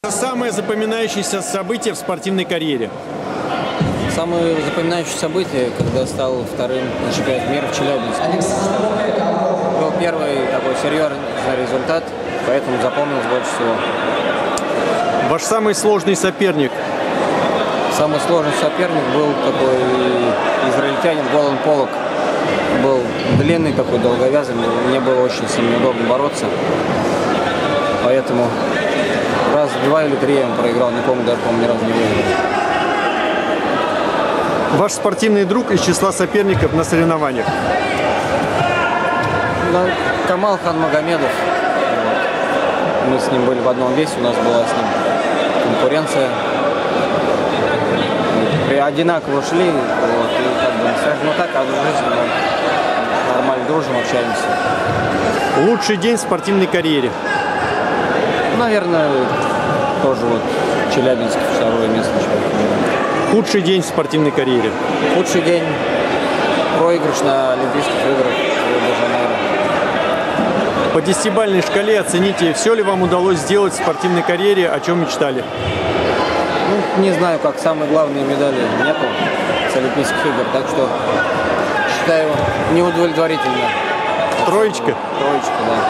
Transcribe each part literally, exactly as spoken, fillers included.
Самое запоминающееся событие в спортивной карьере? Самое запоминающееся событие, когда стал вторым на чемпионате мира в Челябинске. Был первый такой серьезный результат, поэтому запомнилось больше всего. Ваш самый сложный соперник? Самый сложный соперник был такой израильтянин Голан Полок. Был длинный такой, долговязанный, мне было очень сильно удобно бороться. Поэтому раз два или три я ему проиграл, не помню, даже, по-моему, ни разу не выиграл. Ваш спортивный друг из числа соперников на соревнованиях? Ну, Камал Ханмагомедов. Вот. Мы с ним были в одном весе, у нас была с ним конкуренция. Мы одинаково шли, вот, и как бы, ну так, а в жизни мы нормально дружим, общаемся. Лучший день в спортивной карьере? Наверное, тоже вот Челябинск, второе место. Худший день в спортивной карьере? Худший день – проигрыш на Олимпийских играх в Рио-де-Жанейро. По десятибалльной шкале оцените, все ли вам удалось сделать в спортивной карьере, о чем мечтали? Ну, не знаю, как самые главные медали нету с Олимпийских игр, так что считаю неудовлетворительно. Троечка? Троечка,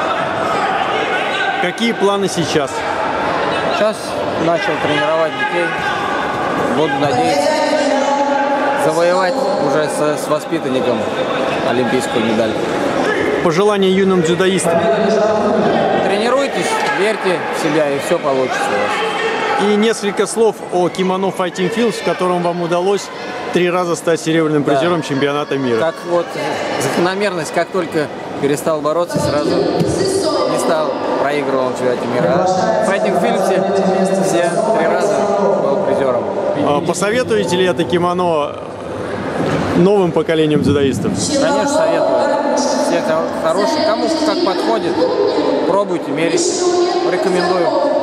да. Какие планы сейчас? Сейчас начал тренировать детей. Буду надеяться завоевать уже с, с воспитанником олимпийскую медаль. Пожелания юным дзюдоистам? Тренируйтесь, верьте в себя, и все получится у вас. И несколько слов о Kimono Fighting Films, в котором вам удалось три раза стать серебряным призером да. чемпионата мира. Как вот закономерность, как только перестал бороться, сразу не стал проигрывал в чемпионате мира. А в Fighting Films все три раза был призером. Посоветуете ли это кимоно новым поколениям дзюдоистов? Конечно, советую. Все хорошие. Кому как подходит, пробуйте, мерите. Рекомендую.